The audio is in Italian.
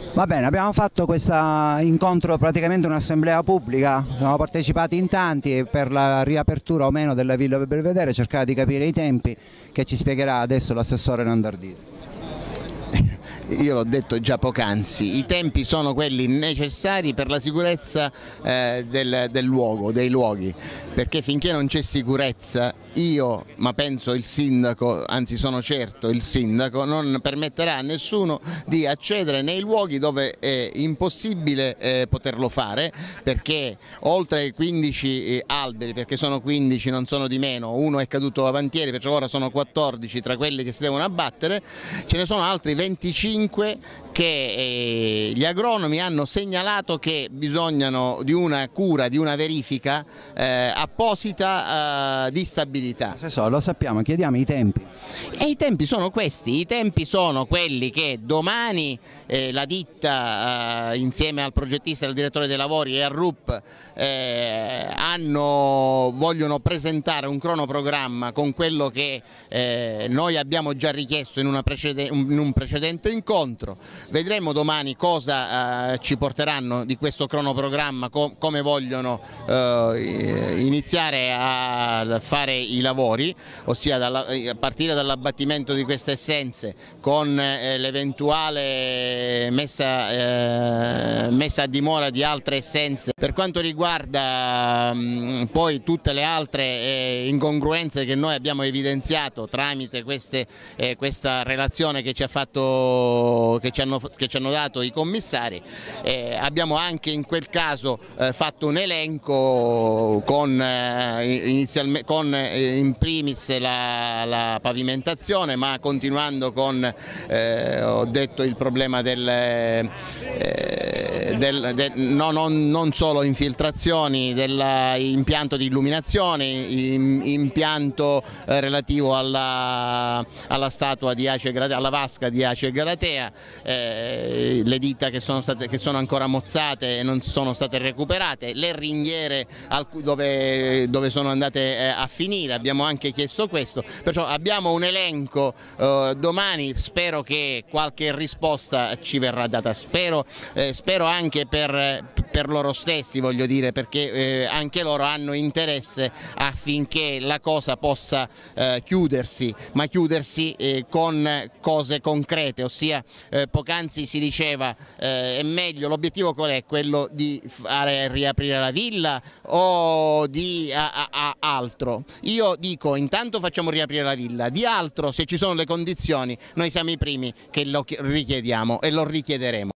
Va bene, abbiamo fatto questo incontro, praticamente un'assemblea pubblica, siamo partecipati in tanti per la riapertura o meno della Villa Belvedere, cercare di capire i tempi che ci spiegherà adesso l'assessore Nandardini. Io l'ho detto già poc'anzi, i tempi sono quelli necessari per la sicurezza del luogo, dei luoghi, perché finché non c'è sicurezza io, ma penso il sindaco, anzi sono certo il sindaco, non permetterà a nessuno di accedere nei luoghi dove è impossibile poterlo fare, perché oltre ai 15 alberi, perché sono 15 non sono di meno, uno è caduto avantieri, perciò ora sono 14 tra quelli che si devono abbattere, ce ne sono altri 25 che gli agronomi hanno segnalato che bisognano di una cura, di una verifica apposita di stabilità. Assessore, lo sappiamo, chiediamo i tempi. E i tempi sono questi, i tempi sono quelli che domani la ditta insieme al progettista, al direttore dei lavori e al RUP vogliono presentare un cronoprogramma con quello che noi abbiamo già richiesto in un precedente incontro. Vedremo domani cosa ci porteranno di questo cronoprogramma, come vogliono iniziare a fare i lavori, ossia a partire dall'abbattimento di queste essenze con l'eventuale messa a dimora di altre essenze. Per quanto riguarda poi tutte le altre incongruenze che noi abbiamo evidenziato tramite questa relazione che ci hanno dato i commissari, abbiamo anche in quel caso fatto un elenco con in primis la pavimentazione, ma continuando con, ho detto, il problema non solo infiltrazioni, dell'impianto di illuminazione, impianto relativo alla statua di Ace Galatea, alla vasca di Ace Galatea, le dita che sono ancora mozzate e non sono state recuperate, le ringhiere dove sono andate a finire, abbiamo anche chiesto questo, perciò abbiamo un elenco, domani spero che qualche risposta ci verrà data, spero anche per loro stessi, voglio dire, perché anche loro hanno interesse affinché la cosa possa chiudersi, ma chiudersi con cose concrete, ossia poc'anzi si diceva è meglio, l'obiettivo qual è? Quello di fare riaprire la villa o di altro? Io dico intanto facciamo riaprire la villa, di altro se ci sono le condizioni noi siamo i primi che lo richiediamo e lo richiederemo.